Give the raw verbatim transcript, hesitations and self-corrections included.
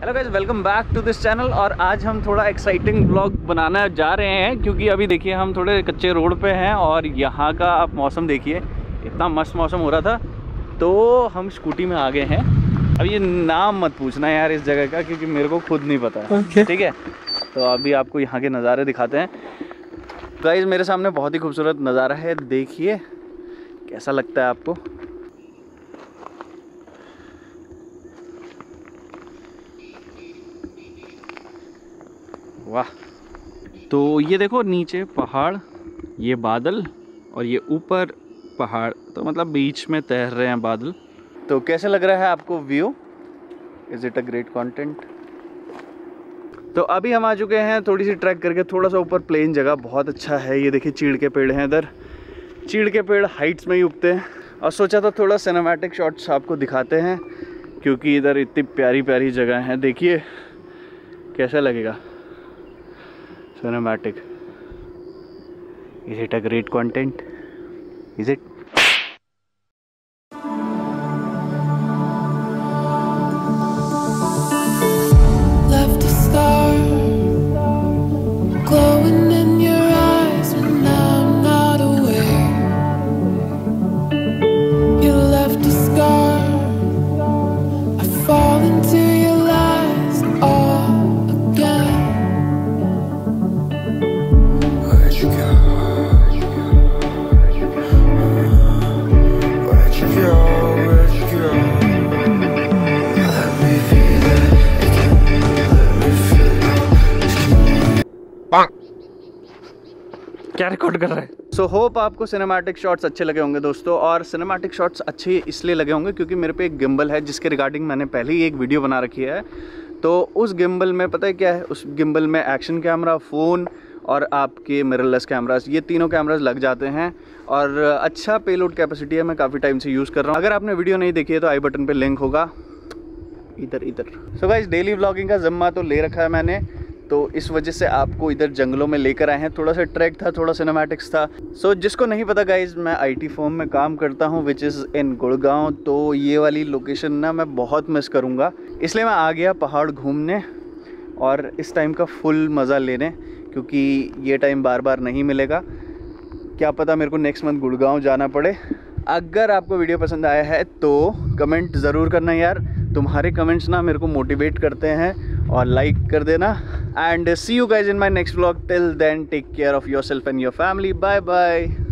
Hello guys, welcome back to this channel. और आज हम थोड़ा एक्साइटिंग ब्लॉग बनाना जा रहे हैं क्योंकि अभी देखिए हम थोड़े कच्चे रोड पे हैं और यहाँ का आप मौसम देखिए, इतना मस्त मौसम हो रहा था तो हम स्कूटी में आ गए हैं। अब ये नाम मत पूछना यार इस जगह का क्योंकि मेरे को खुद नहीं पता है। okay. ठीक है, तो अभी आपको यहाँ के नज़ारे दिखाते हैं। गाइस मेरे सामने बहुत ही खूबसूरत नज़ारा है, देखिए कैसा लगता है आपको। वाह, तो ये देखो नीचे पहाड़, ये बादल और ये ऊपर पहाड़, तो मतलब बीच में तैर रहे हैं बादल। तो कैसे लग रहा है आपको view? Is it a great content? तो अभी हम आ चुके हैं थोड़ी सी ट्रैक करके, थोड़ा सा ऊपर प्लेन जगह बहुत अच्छा है। ये देखिए चीड़ के पेड़ हैं इधर, चीड़ के पेड़ हाइट्स में ही उगते हैं। और सोचा था थोड़ा सिनेमैटिक शॉट्स आपको दिखाते हैं क्योंकि इधर इतनी प्यारी प्यारी जगह हैं। देखिए कैसा लगेगा cinematic. Is it a great content? Is it? Left a star glowing in your eyes when I'm not aware. You left a scar. I fall into your lies all again. Where'd you go? Where'd you go? Where'd you go? Let me feel it again. Let me feel it. क्या record कर रहा है? So hope आपको cinematic shots अच्छे लगे होंगे दोस्तों। और सिनेमैटिक शॉट्स अच्छे इसलिए लगे होंगे क्योंकि मेरे पे एक गिम्बल है जिसके रिगार्डिंग मैंने पहले ही एक वीडियो बना रखी है। तो उस गिम्बल में पता है क्या है, उस गिम्बल में एक्शन कैमरा, फ़ोन और आपके मिररलेस कैमरास, ये तीनों कैमरास लग जाते हैं और अच्छा पेलोड कैपेसिटी है। मैं काफ़ी टाइम से यूज़ कर रहा हूँ। अगर आपने वीडियो नहीं देखी है तो आई बटन पे लिंक होगा इधर इधर। सो गाइस डेली व्लॉगिंग का ज़िम्मा तो ले रखा है मैंने, तो इस वजह से आपको इधर जंगलों में लेकर आए हैं। थोड़ा सा ट्रैक था, थोड़ा सिनेमैटिक्स था। सो so, जिसको नहीं पता गाइज, मैं आईटी फर्म में काम करता हूँ विच इज़ इन गुड़गांव। तो ये वाली लोकेशन ना मैं बहुत मिस करूँगा, इसलिए मैं आ गया पहाड़ घूमने और इस टाइम का फुल मज़ा लेने क्योंकि ये टाइम बार बार नहीं मिलेगा। क्या पता मेरे को नेक्स्ट मंथ गुड़गांव जाना पड़े। अगर आपको वीडियो पसंद आया है तो कमेंट ज़रूर करना यार, तुम्हारे कमेंट्स ना मेरे को मोटिवेट करते हैं। और लाइक कर देना। And see you guys in my next vlog. Till then take care of yourself and your family. Bye bye.